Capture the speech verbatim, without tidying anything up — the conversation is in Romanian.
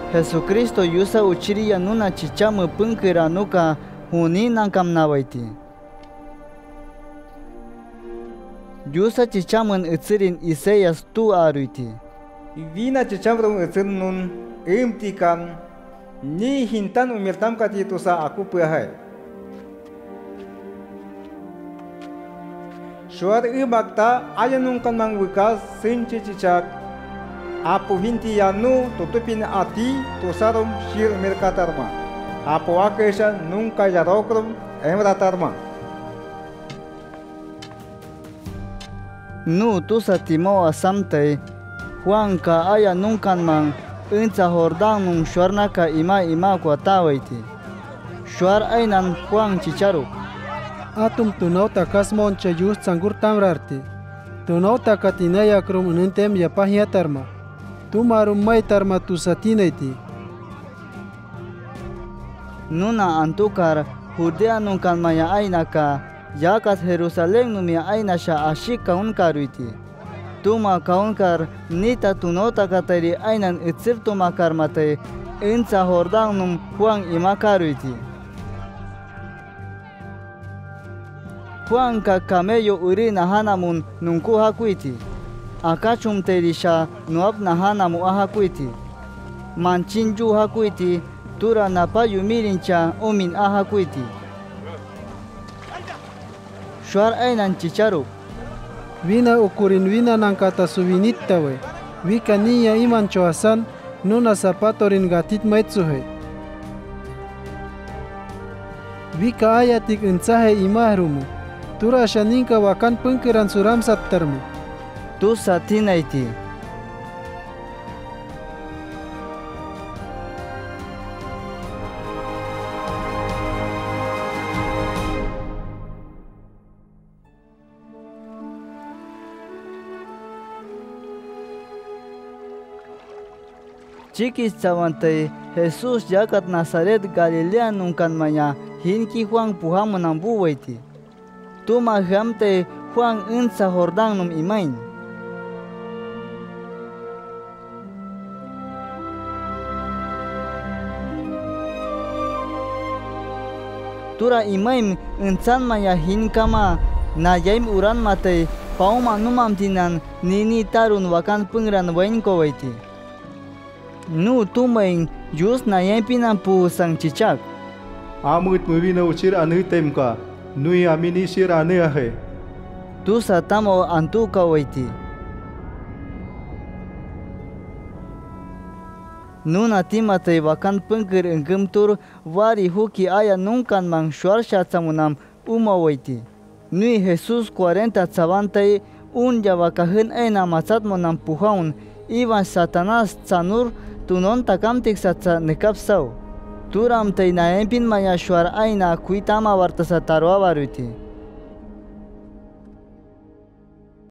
Jesucristo yusa uchiriya nuna chichamu punkira nuka huninan kamnawaiti. Yusa chichamun itzirin Isaías tu aruiti. Vina chichamrum itzin nun imtikan ni hintan umirtam katitusa aku pahai. Suar ibakta ayanungkan mangwikas sinci cicak apu hinti yanu tutupin ati tusarum shir merkatarma. Apu akesha nunca yarokrum emratarma. Nu tusa timoa samte Juan ka aya nuncan man inza Jordan nun shuarnaka ima ima kuatawaiti. Shuar ainan Juan chicharu. Atum tunauta kasmon chayus sangur tamrarti. Tunauta katinaya krum ununtem yapahiatarma. Tumarum maitarma tusatinaiti. Nuna antukar Judea nuncan maya ainaka yakat Jerusalén numia ainasha ashika unkaruiti. Tuma kaunkar nita tunota kateri ainan itzir tuma karmate inza Jordan num Juan imakaruiti. Juan ka camello urina hanamun nunku hakuiti. Akachum terisha nuap na hanamu ahakuiti. Manchinju hakuiti tura napayu mirincha umin ahakuiti. Shuar ainan chicharu. Vina ukurin vina nankata subinittawe. Vika niya iman choasan nuna zapatorin gatit maitsuhe. Vika ayatik insahe imahrumu. Tura shaninka wakan punkiran suram sattarmu. Tu satinaiti. Chikis cawante Jesus yakat Nazaret Galilea nuncan maya hinki Juan puhamunan buwaiti. Tuma jamte Juan insa Jordan num imain. Tura imaim insan maya hinkama na yaim uran mate pauma numam tinan nini tarun wakan pungran wain kowaiti. Nu tumain jus na yempinan pu sang chichak. Amut muvina uchir anu temka, nui amini shir anu ahe. Tu satamo antu kawaiti. Nuna timate wakan pengker enggemtur wari huki aya nuncan mang shuar shatsamunam umawaiti. Nui Jesus cuarenta tzavante un yawakahin ena matzat monam puhaun iban Satanás tsanur tunon takamtik satsa nekapsau. Turam te naempin maya shuar aina kuitama vartasataroa varuti.